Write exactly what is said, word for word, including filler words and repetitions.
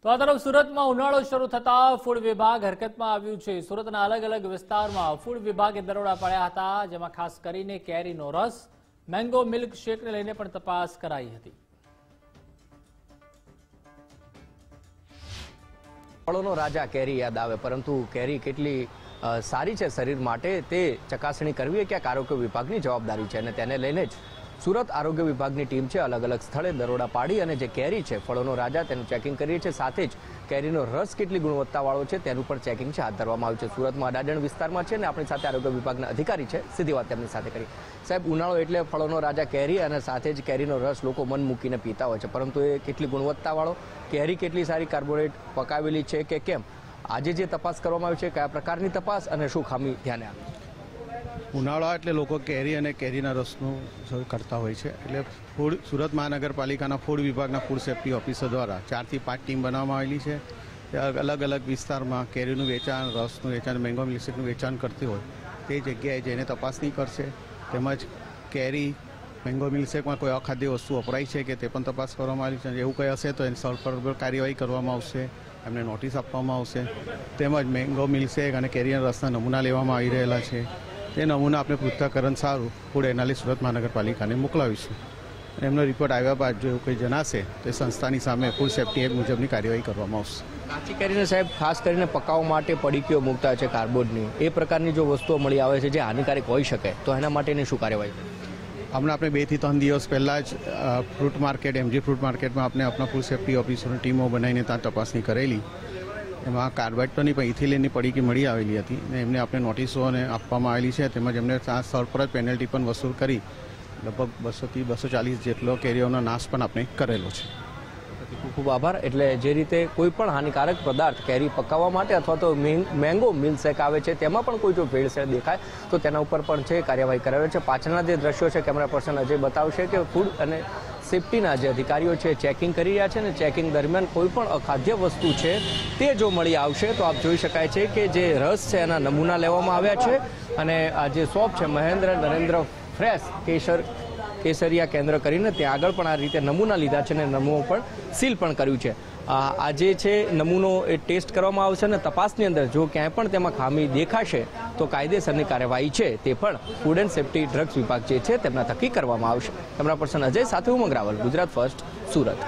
તો આ તરફ સુરતમાં ઉનાળો શરૂ થતા ફૂડ વિભાગ હરકતમાં આવ્યું છે। સુરતના અલગ અલગ વિસ્તારમાં ફૂડ વિભાગે દરોડા પાડ્યા હતા, જેમાં ખાસ કરીને કેરીનો રસ, મેંગો મિલ્ક શેકને લઈને પણ તપાસ કરાઈ હતી। ફળોનો રાજા કેરી યાદ આવે, પરંતુ કેરી કેટલી સારી છે શરીર માટે તે ચકાસણી કરવી એ ક્યાંક આરોગ્ય વિભાગની જવાબદારી છે, અને તેને લઈને જ સુરત આરોગ્ય વિભાગની ટીમ છે અલગ અલગ સ્થળે દરોડા પાડી અને જે કેરી છે ફળોનો રાજા તેનું ચેકિંગ કરી છે, સાથે જ કેરીનો રસ કેટલી ગુણવત્તાવાળો છે તેનું પણ ચેકિંગ છે હાથ ધરવામાં આવ્યું છે। સુરતમાં અડાજણ વિસ્તારમાં છે અને આપણી સાથે આરોગ્ય વિભાગના અધિકારી છે, સીધી વાત તેમની સાથે કરી। સાહેબ, ઉનાળો એટલે ફળોનો રાજા કેરી અને સાથે જ કેરીનો રસ લોકો મન મૂકીને પીતા હોય છે, પરંતુ એ કેટલી ગુણવત્તાવાળો, કેરી કેટલી સારી કાર્બોરેટ પકાવેલી છે કે કેમ, આજે જે તપાસ કરવામાં આવી છે કયા પ્રકારની તપાસ અને શું ખામી ધ્યાને આવી? ઉનાળા એટલે લોકો કેરી અને કેરીના રસનું કરતા હોય છે, એટલે ફૂડ સુરત મહાનગરપાલિકાના ફૂડ વિભાગના ફૂડ સેફ્ટી ઓફિસર દ્વારા ચારથી પાંચ ટીમ બનાવવામાં આવેલી છે। અલગ અલગ વિસ્તારમાં કેરીનું વેચાણ, રસનું વેચાણ, મેંગો મિલ્કશેકનું વેચાણ કરતી હોય તે જગ્યાએ જઈને તપાસણી કરશે, તેમજ કેરી મેંગો મિલ્કશેકમાં કોઈ અખાદ્ય વસ્તુ વપરાય છે કે તે પણ તપાસ કરવામાં આવી છે। એવું કંઈ હશે તો એની સ્થળ પર કાર્યવાહી કરવામાં આવશે, એમને નોટિસ આપવામાં આવશે। તેમજ મેંગો મિલ્કશેક અને કેરીના રસના નમૂના લેવામાં આવી રહેલા છે, તે નમૂના આપણે પૃથ્થકરણ સારું ફૂડ એનાલિસ્ટ સુરત મહાનગરપાલિકાને મોકલાવીશું। એમનો રિપોર્ટ આવ્યા બાદ જો એવું કંઈ જણાશે તો સંસ્થાની સામે ફૂડ સેફ્ટી એક્ટ મુજબની કાર્યવાહી કરવામાં આવશે। કાચી કેરીને સાહેબ ખાસ કરીને પકાવવા માટે પડીકીઓ મૂકતા છે કાર્બોર્ડની, એ પ્રકારની જો વસ્તુઓ મળી આવે છે જે હાનિકારક હોઈ શકે તો એના માટેની શું કાર્યવાહી? હમણાં આપણે બે થી ત્રણ દિવસ પહેલાં જ ફ્રૂટ માર્કેટ એમજી ફ્રૂટ માર્કેટમાં આપણે આપણા ફૂડ સેફ્ટી ઓફિસરની ટીમો બનાવીને ત્યાં તપાસણી કરેલી। એમાં કાર્બાઇડ તો નહીં પણ ઇથિલિનની પડીકી મળી આવેલી હતી અને એમને આપણે નોટિસો અને આપવામાં આવેલી છે, તેમજ એમને ત્યાં સ્થળ પર જ પેનલ્ટી પણ વસૂલ કરી લગભગ બસોથી બસો ચાલીસ જેટલો કેરીઓનો નાશ પણ આપણે કરેલો છે। ખૂબ ખૂબ આભાર। એટલે જે રીતે કોઈ પણ હાનિકારક પદાર્થ કેરી પકાવવા માટે અથવા તો મેંગો મિલ્કશેક આવે છે તેમાં પણ કોઈ જો ભેળસેળ દેખાય તો તેના ઉપર પણ છે કાર્યવાહી કરાવે છે। પાછળના જે દ્રશ્યો છે કેમેરા પર્સન અજય બતાવશે કે ફૂડ અને સેફ્ટીના જે અધિકારીઓ છે ચેકિંગ કરી રહ્યા છે, અને ચેકિંગ દરમિયાન કોઈ પણ અખાદ્ય વસ્તુ છે તે જો મળી આવશે તો આપ જોઈ શકાય છે કે જે રસ છે એના નમૂના લેવામાં આવ્યા છે, અને આ જે શોપ છે મહેન્દ્ર નરેન્દ્ર ફ્રેશ કેસર કેસરિયા કેન્દ્ર કરીને ત્યાં આગળ પણ આ રીતે નમૂના લીધા છે અને નમૂનો પણ સીલ પણ કર્યું છે। આ જે છે નમૂનો એ ટેસ્ટ કરવામાં આવશે અને તપાસની અંદર જો ક્યાંય પણ તેમાં ખામી દેખાશે તો કાયદેસરની કાર્યવાહી છે તે પણ ફૂડ એન્ડ સેફ્ટી ડ્રગ્સ વિભાગ જે છે તેમના થકી કરવામાં આવશે। કેમેરા પર્સન અજય સાથે ઉમંગ રાવલ, ગુજરાત ફર્સ્ટ, સુરત।